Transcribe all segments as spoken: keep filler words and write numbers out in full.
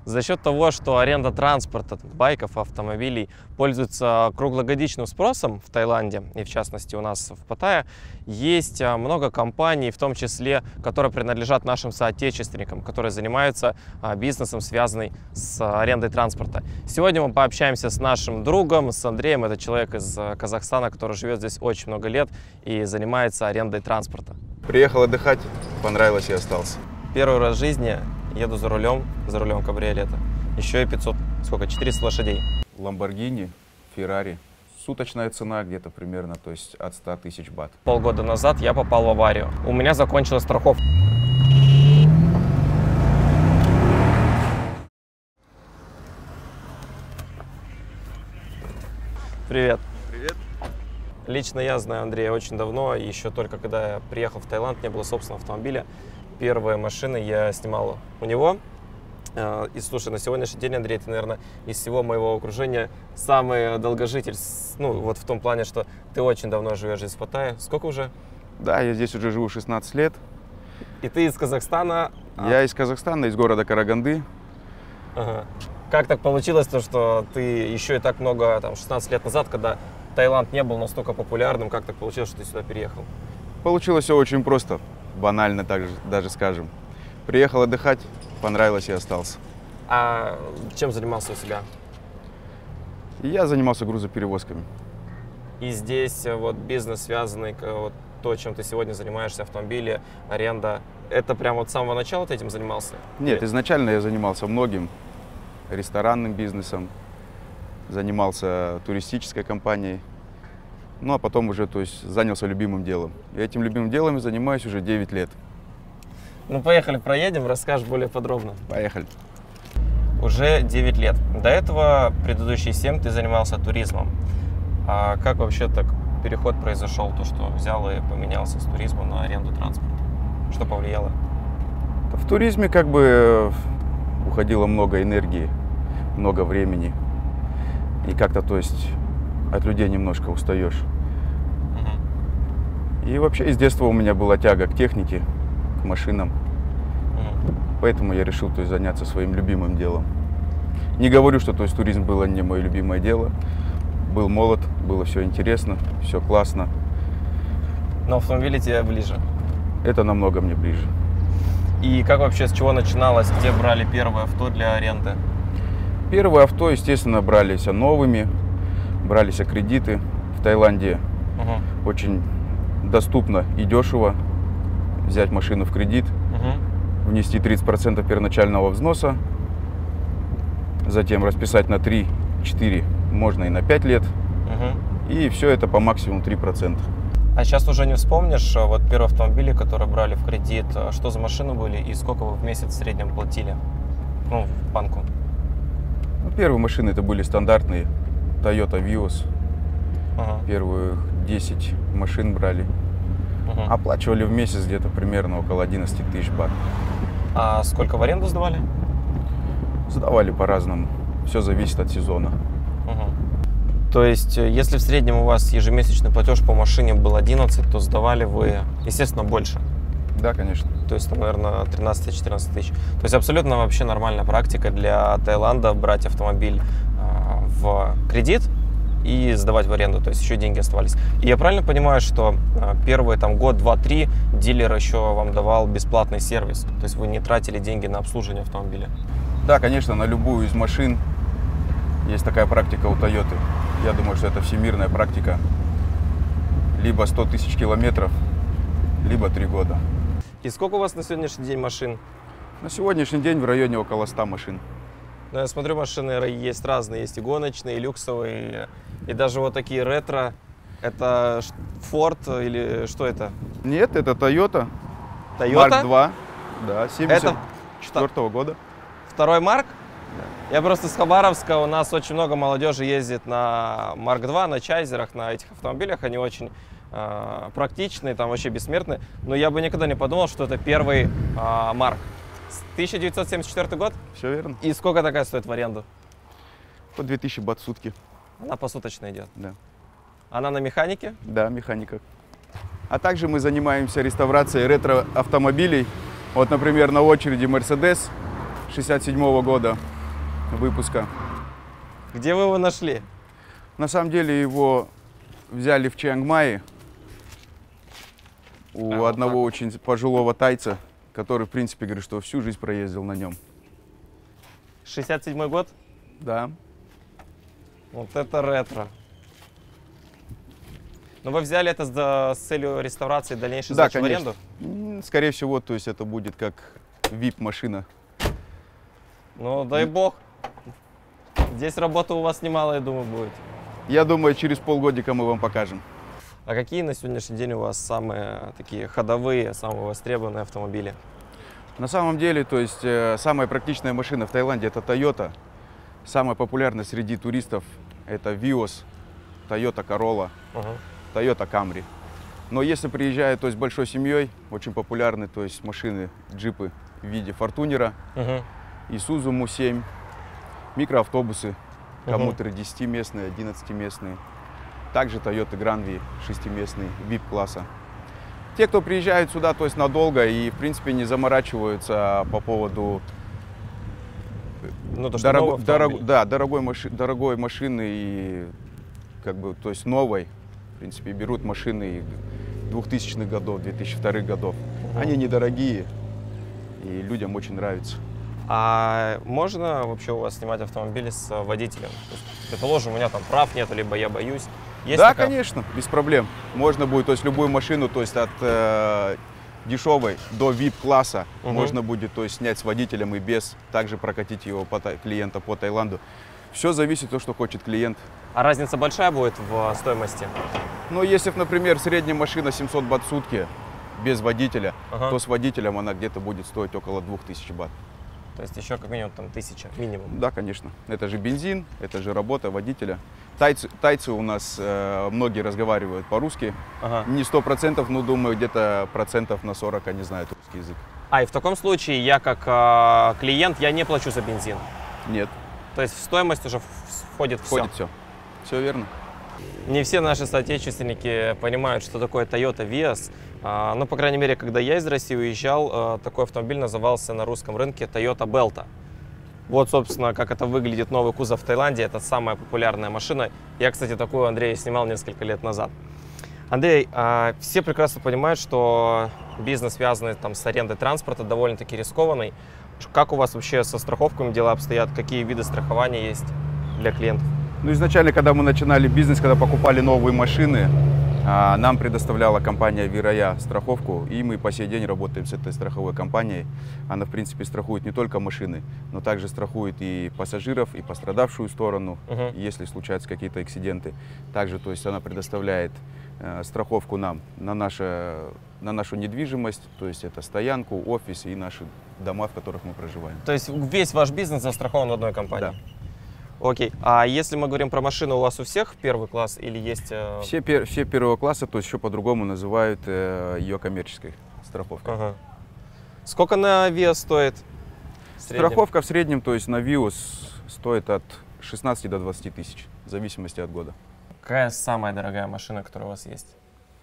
За счет того, что аренда транспорта, байков, автомобилей пользуется круглогодичным спросом в Таиланде, и в частности у нас в Паттайе, есть много компаний, в том числе, которые принадлежат нашим соотечественникам, которые занимаются бизнесом, связанным с арендой транспорта. Сегодня мы пообщаемся с нашим другом, с Андреем. Это человек из Казахстана, который живет здесь очень много лет и занимается арендой транспорта. Приехал отдыхать, понравилось и остался. Первый раз в жизни еду за рулем, за рулем кабриолета. Еще и пятьсот, сколько, четыреста лошадей. Ламборгини, Феррари. Суточная цена где-то примерно, то есть от ста тысяч бат. Полгода назад я попал в аварию. У меня закончилась страховка. Привет. Привет. Лично я знаю Андрея очень давно, еще только когда я приехал в Таиланд, не было собственного автомобиля. Первые машины я снимал у него. И слушай, на сегодняшний день, Андрей, ты, наверное, из всего моего окружения самый долгожитель. Ну, вот в том плане, что ты очень давно живешь здесь в Паттайе. Сколько уже? Да, я здесь уже живу шестнадцать лет. И ты из Казахстана? Я из Казахстана, из города Караганды. Ага. Как так получилось, то, что ты еще и так много, там, шестнадцать лет назад, когда Таиланд не был настолько популярным, как так получилось, что ты сюда переехал? Получилось все очень просто, банально так же, даже скажем. Приехал отдыхать, понравилось и остался. А чем занимался у себя? Я занимался грузоперевозками. И здесь вот бизнес, связанный, вот то, чем ты сегодня занимаешься, автомобили, аренда, это прямо вот с самого начала ты этим занимался? Нет, изначально я занимался многим. Ресторанным бизнесом, занимался туристической компанией. Ну а потом уже, то есть, занялся любимым делом. И этим любимым делом я занимаюсь уже девять лет. Ну, поехали, проедем, расскажешь более подробно. Поехали. Уже девять лет. До этого, предыдущие семь, ты занимался туризмом. А как вообще так переход произошел, то, что взял и поменялся с туризма на аренду транспорта? Что повлияло? В туризме как бы уходило много энергии, много времени. И как-то, то есть, от людей немножко устаешь. Uh-huh. И вообще с детства у меня была тяга к технике, к машинам. Uh-huh. Поэтому я решил, то есть, заняться своим любимым делом. Не говорю, что, то есть, туризм было не мое любимое дело. Был молод, было все интересно, все классно. Но автомобили тебе ближе? Это намного мне ближе. И как вообще, с чего начиналось, где брали первое авто для аренды? Первое авто, естественно, брались новыми, брались кредиты. В Таиланде угу. очень доступно и дешево взять машину в кредит, угу. внести тридцать процентов первоначального взноса, затем расписать на три-четыре, можно и на пять лет, угу. и все это по максимуму три процента. А сейчас уже не вспомнишь, вот первые автомобили, которые брали в кредит, что за машины были и сколько вы в месяц в среднем платили, ну, в банку? Ну, первые машины это были стандартные Toyota Vios. Ага. Первые десять машин брали. Ага. Оплачивали в месяц где-то примерно около одиннадцати тысяч бат. А сколько в аренду сдавали? Сдавали по-разному. Все зависит от сезона. Ага. То есть, если в среднем у вас ежемесячный платеж по машине был одиннадцать, то сдавали вы, естественно, больше? Да, конечно. То есть, там, наверное, тринадцать-четырнадцать тысяч. То есть, абсолютно вообще нормальная практика для Таиланда брать автомобиль э, в кредит и сдавать в аренду. То есть, еще деньги оставались. И я правильно понимаю, что э, первый там, год, два, три дилер еще вам давал бесплатный сервис? То есть, вы не тратили деньги на обслуживание автомобиля? Да, конечно, на любую из машин есть такая практика у Toyota. Я думаю, что это всемирная практика. Либо сто тысяч километров, либо три года. И сколько у вас на сегодняшний день машин? На сегодняшний день в районе около ста машин. Ну, я смотрю, машины есть разные. Есть и гоночные, и люксовые, и даже вот такие ретро. Это Ford или что это? Нет, это Toyota. Toyota? Марк два. Да, семьдесят четвёртого года. Второй Марк? Да. Я просто с Хабаровска, у нас очень много молодежи ездит на Марк два, на Чайзерах, на этих автомобилях. Они очень э, практичные, там вообще бессмертные. Но я бы никогда не подумал, что это первый э, Марк. тысяча девятьсот семьдесят четвёртый год? Все верно. И сколько такая стоит в аренду? По две тысячи бат в сутки. Она посуточно идет? Да. Она на механике? Да, механика. А также мы занимаемся реставрацией ретро-автомобилей. Вот, например, на очереди Mercedes шестьдесят седьмого года. выпуска. Где вы его нашли? На самом деле его взяли в Чиангмае у а, одного вот очень пожилого тайца, который, в принципе, говорит, что всю жизнь проездил на нем. шестьдесят седьмой год? Да. Вот это ретро. Но вы взяли это с, с целью реставрации и дальнейшей Да, сдачи в аренду? Скорее всего, то есть это будет как вип-машина. Ну, дай бог. Здесь работа у вас немало, я думаю, будет. Я думаю, через полгодика мы вам покажем. А какие на сегодняшний день у вас самые такие ходовые, самые востребованные автомобили? На самом деле, то есть э, самая практичная машина в Таиланде — это Toyota. Самая популярная среди туристов — это Vios, Toyota Corolla, Uh-huh. Toyota Camry. Но если приезжают, то есть большой семьей, очень популярны, то есть машины, джипы в виде Фортунера, Uh-huh. Isuzu эм ю семь, микроавтобусы, Uh-huh. коммутеры десятиместные, одиннадцатиместные. Также Toyota Granvi шестиместный, вип-класса. Те, кто приезжают сюда, то есть надолго и, в принципе, не заморачиваются по поводу ну, то, что дорого, дорог, автомобиль. да, дорогой, маши, дорогой машины и как бы, то есть новой, в принципе, берут машины двухтысячных годов, две тысячи вторых годов. Угу. Они недорогие и людям очень нравятся. А можно вообще у вас снимать автомобили с водителем? То есть, предположим, у меня там прав нет, либо я боюсь. Есть да, такая... конечно, без проблем. Можно будет, то есть любую машину, то есть от э, дешевой до вип-класса, угу. можно будет, то есть снять с водителем и без, также прокатить его по, клиента по Таиланду. Все зависит от того, что хочет клиент. А разница большая будет в стоимости? Ну, если, например, средняя машина семьсот бат в сутки без водителя, ага. то с водителем она где-то будет стоить около двух тысяч бат. То есть еще как минимум там тысяча, минимум. Да, конечно. Это же бензин, это же работа водителя. Тайцы, тайцы у нас э, многие разговаривают по-русски. Ага. Не сто процентов, но думаю, где-то процентов на сорок они знают русский язык. А, и в таком случае я как э, клиент, я не плачу за бензин? Нет. То есть в стоимость уже входит, Входит все? все. Все верно. Не все наши соотечественники понимают, что такое Toyota Vios. А, ну, по крайней мере, когда я из России уезжал, а, такой автомобиль назывался на русском рынке Toyota Belta. Вот, собственно, как это выглядит новый кузов в Таиланде. Это самая популярная машина. Я, кстати, такую Андрея снимал несколько лет назад. Андрей, а, все прекрасно понимают, что бизнес, связанный там, с арендой транспорта, довольно-таки рискованный. Как у вас вообще со страховками дела обстоят? Какие виды страхования есть для клиентов? Ну, изначально, когда мы начинали бизнес, когда покупали новые машины, нам предоставляла компания Вирая страховку, и мы по сей день работаем с этой страховой компанией. Она, в принципе, страхует не только машины, но также страхует и пассажиров, и пострадавшую сторону, uh-huh. если случаются какие-то акциденты. Также, то есть, она предоставляет э, страховку нам на, наше, на нашу недвижимость, то есть это стоянку, офис и наши дома, в которых мы проживаем. То есть весь ваш бизнес застрахован в одной компании? Да. Окей. А если мы говорим про машины, у вас у всех первый класс или есть... Э... Все, пер, все первого класса, то есть еще по-другому называют э, ее коммерческой страховкой. Ага. Сколько на Vios стоит? В Страховка в среднем, то есть на Vios стоит от шестнадцати до двадцати тысяч, в зависимости от года. Какая самая дорогая машина, которая у вас есть?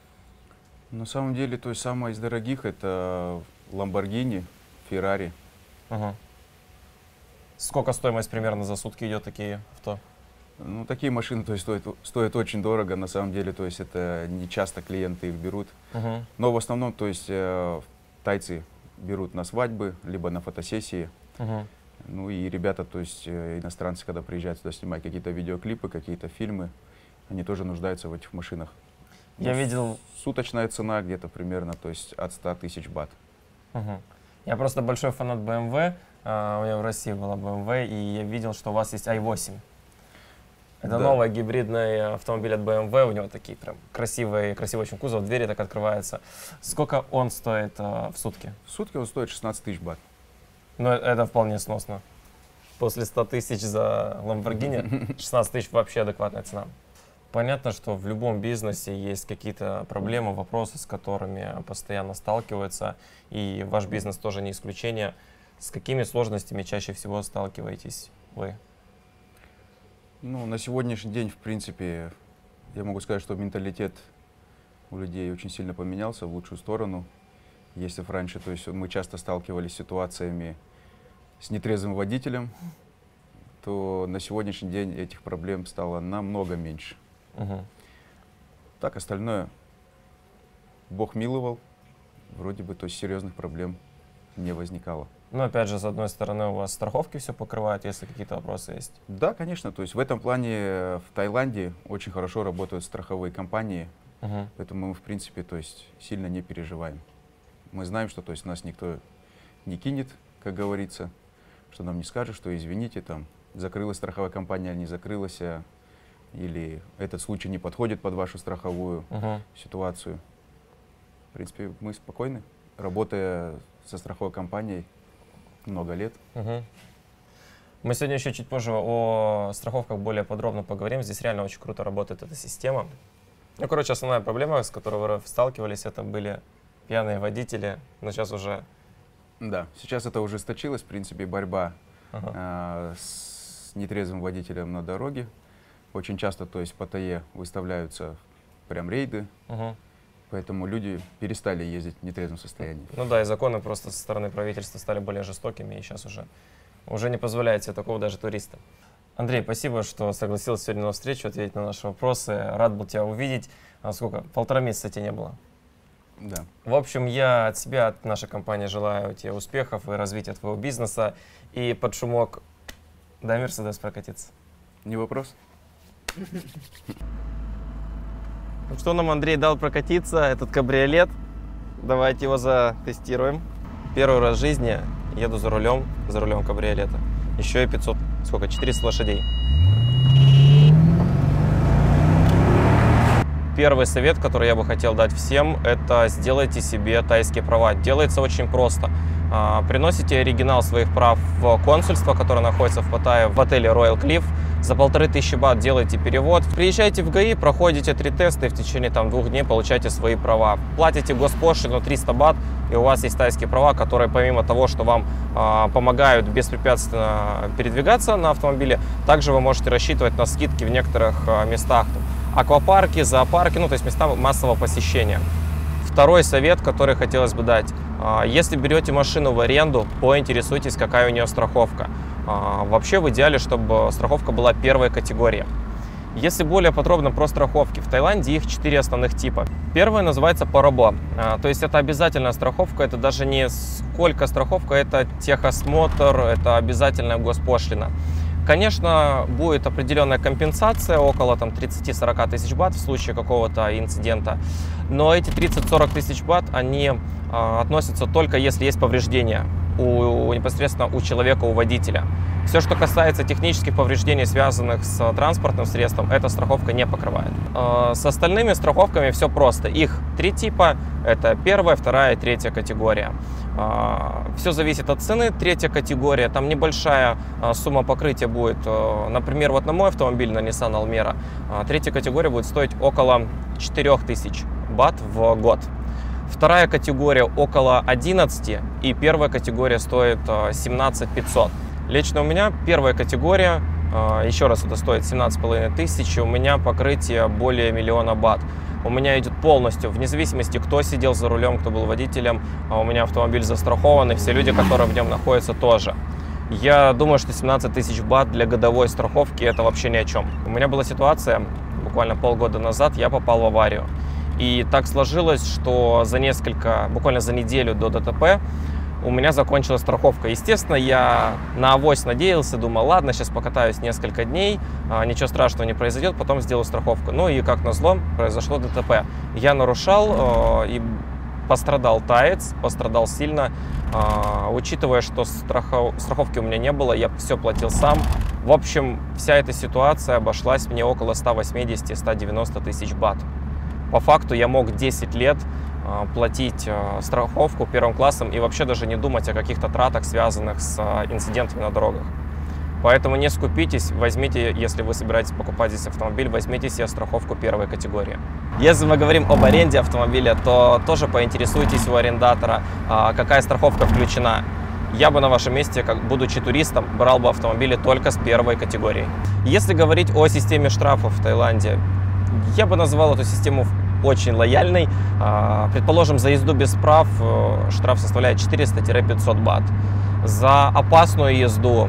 На самом деле, то есть самая из дорогих это Lamborghini, Ferrari. Ага. Сколько стоимость примерно за сутки идет такие авто? Ну, такие машины, то есть, стоят, стоят очень дорого, на самом деле, то есть это не часто клиенты их берут. Uh-huh. Но в основном, то есть э, тайцы берут на свадьбы, либо на фотосессии. Uh-huh. Ну и ребята, то есть э, иностранцы, когда приезжают сюда снимать какие-то видеоклипы, какие-то фильмы, они тоже нуждаются в этих машинах. Я ну, видел... Суточная цена где-то примерно, то есть от ста тысяч бат. Uh-huh. Я просто большой фанат бэ эм вэ. Uh, у меня в России была бэ эм вэ, и я видел, что у вас есть ай восемь. Это да. новый гибридный автомобиль от бэ эм вэ, у него такие прям красивые, красивый очень кузов, двери так открываются. Сколько он стоит uh, в сутки? В сутки он стоит шестнадцать тысяч бат. Ну, это вполне сносно. После ста тысяч за Lamborghini шестнадцать тысяч вообще адекватная цена. Понятно, что в любом бизнесе есть какие-то проблемы, вопросы, с которыми постоянно сталкиваются, и ваш бизнес тоже не исключение. С какими сложностями чаще всего сталкиваетесь вы? Ну, на сегодняшний день, в принципе, я могу сказать, что менталитет у людей очень сильно поменялся в лучшую сторону. Если раньше, то есть мы часто сталкивались с ситуациями с нетрезвым водителем, то на сегодняшний день этих проблем стало намного меньше. Угу. Так, остальное Бог миловал, вроде бы, то есть серьезных проблем не возникало. Ну, опять же, с одной стороны, у вас страховки все покрывают, если какие-то вопросы есть? Да, конечно. То есть в этом плане в Таиланде очень хорошо работают страховые компании, угу. Поэтому мы, в принципе, то есть сильно не переживаем. Мы знаем, что, то есть, нас никто не кинет, как говорится, что нам не скажет, что извините, там, закрылась страховая компания, не закрылась, или этот случай не подходит под вашу страховую угу. ситуацию. В принципе, мы спокойны, работая со страховой компанией много лет. Угу. Мы сегодня еще чуть позже о страховках более подробно поговорим. Здесь реально очень круто работает эта система. Ну, короче, основная проблема, с которой вы сталкивались, это были пьяные водители, но сейчас уже... Да, сейчас это ужесточилось, в принципе, борьба ага. э, с нетрезвым водителем на дороге. Очень часто, то есть, по ТАЕ выставляются прям рейды. Угу. Поэтому люди перестали ездить в нетрезвом состоянии. Ну да, и законы просто со стороны правительства стали более жестокими, и сейчас уже, уже не позволяет себе такого даже туристам. Андрей, спасибо, что согласился сегодня на встречу, ответить на наши вопросы. Рад был тебя увидеть. А сколько? Полтора месяца тебя не было. Да. В общем, я от себя, от нашей компании желаю тебе успехов и развития твоего бизнеса. И под шумок дай Мерседес прокатиться. Не вопрос. Что нам Андрей дал прокатиться, этот кабриолет. Давайте его затестируем. Первый раз в жизни еду за рулем, за рулем кабриолета. Еще и пятьсот, сколько, четыреста лошадей. Первый совет, который я бы хотел дать всем, это сделайте себе тайские права. Делается очень просто. Приносите оригинал своих прав в консульство, которое находится в Паттайе, в отеле Royal Cliff. За полторы тысячи бат делаете перевод. Приезжаете в ГАИ, проходите три теста и в течение там, двух дней получаете свои права. Платите госпошлину триста бат, и у вас есть тайские права, которые помимо того, что вам э, помогают беспрепятственно передвигаться на автомобиле, также вы можете рассчитывать на скидки в некоторых э, местах. Аквапарки, зоопарки, ну то есть места массового посещения. Второй совет, который хотелось бы дать. Если берете машину в аренду, поинтересуйтесь, какая у нее страховка. Вообще в идеале, чтобы страховка была первой категории. Если более подробно про страховки, в Таиланде их четыре основных типа. Первая называется Парабо, то есть это обязательная страховка, это даже не сколько страховка, это техосмотр, это обязательная госпошлина. Конечно, будет определенная компенсация, около тридцати-сорока тысяч бат в случае какого-то инцидента, но эти тридцать-сорок тысяч бат, они а, относятся только если есть повреждения у, у непосредственно у человека, у водителя. Все, что касается технических повреждений, связанных с транспортным средством, эта страховка не покрывает. А, с остальными страховками все просто. Их три типа, это первая, вторая и третья категория. Все зависит от цены. Третья категория, там небольшая сумма покрытия будет. Например, вот на мой автомобиль, на Nissan Almera, третья категория будет стоить около четырёх тысяч бат в год. Вторая категория около одиннадцати, и первая категория стоит семнадцать тысяч пятьсот. Лично у меня первая категория, еще раз, это стоит семнадцать с половиной тысяч, у меня покрытие более миллиона бат. У меня идет полностью, вне зависимости, кто сидел за рулем, кто был водителем, а у меня автомобиль застрахован, и все люди, которые в нем находятся, тоже. Я думаю, что семнадцать тысяч бат для годовой страховки – это вообще ни о чем. У меня была ситуация, буквально полгода назад, я попал в аварию. И так сложилось, что за несколько, буквально за неделю до ДТП у меня закончилась страховка. Естественно, я на авось надеялся, думал, ладно, сейчас покатаюсь несколько дней, ничего страшного не произойдет, потом сделаю страховку. Ну и как назло, произошло ДТП. Я нарушал и пострадал таец, пострадал сильно. Учитывая, что страхов... страховки у меня не было, я все платил сам. В общем, вся эта ситуация обошлась мне около ста восьмидесяти — ста девяноста тысяч бат. По факту я мог десять лет платить страховку первым классом и вообще даже не думать о каких-то тратах, связанных с инцидентами на дорогах. Поэтому не скупитесь, возьмите, если вы собираетесь покупать здесь автомобиль, возьмите себе страховку первой категории. Если мы говорим об аренде автомобиля, то тоже поинтересуйтесь у арендатора, какая страховка включена. Я бы на вашем месте, как будучи туристом, брал бы автомобили только с первой категории. Если говорить о системе штрафов в Таиланде, я бы назвал эту систему очень лояльной. Предположим, за езду без прав штраф составляет четыреста — пятьсот бат. За опасную езду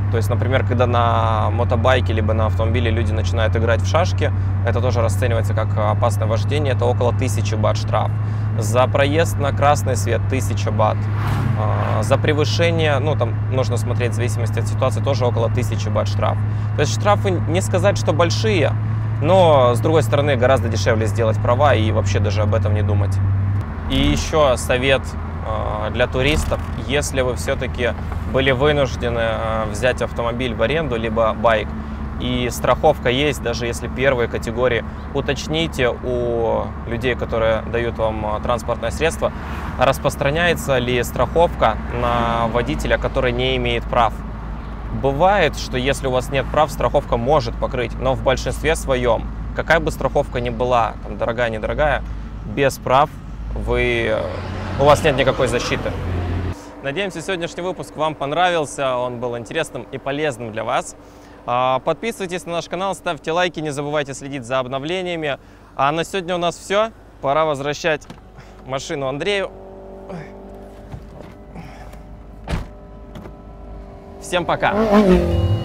То есть, например, когда на мотобайке либо на автомобиле люди начинают играть в шашки, это тоже расценивается как опасное вождение, это около тысячи бат штраф. За проезд на красный свет тысяча бат. За превышение, ну там нужно смотреть в зависимости от ситуации, тоже около тысячи бат штраф. То есть штрафы не сказать, что большие, но с другой стороны гораздо дешевле сделать права и вообще даже об этом не думать. И еще совет для туристов: если вы все-таки были вынуждены взять автомобиль в аренду, либо байк, и страховка есть, даже если первые категории, уточните у людей, которые дают вам транспортное средство, распространяется ли страховка на водителя, который не имеет прав. Бывает, что если у вас нет прав, страховка может покрыть, но в большинстве своем, какая бы страховка ни была, там, дорогая, недорогая, без прав вы, у вас нет никакой защиты. Надеемся, сегодняшний выпуск вам понравился, он был интересным и полезным для вас. Подписывайтесь на наш канал, ставьте лайки, не забывайте следить за обновлениями. А на сегодня у нас все. Пора возвращать машину Андрею. Всем пока!